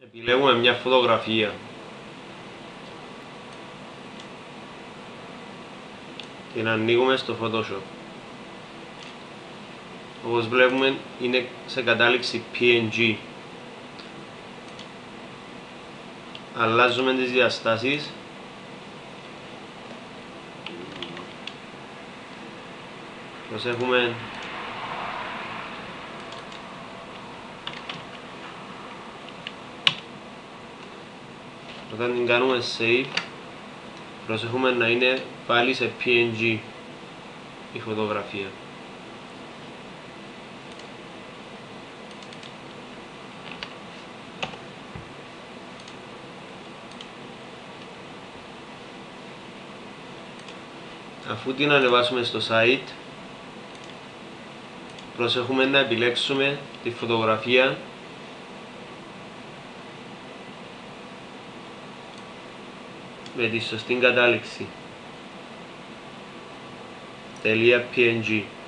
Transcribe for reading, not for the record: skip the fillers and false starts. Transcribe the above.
Επιλέγουμε μια φωτογραφία την ανοίγουμε στο Photoshop. Όπως βλέπουμε είναι σε κατάληξη PNG. Αλλάζουμε τις διαστάσεις προσέχουμε όταν την κάνουμε save προσέχουμε να είναι πάλι σε PNG η φωτογραφία. Αφού την ανεβάσουμε στο site προσέχουμε να επιλέξουμε τη φωτογραφία με τη σωστή κατάληξη .png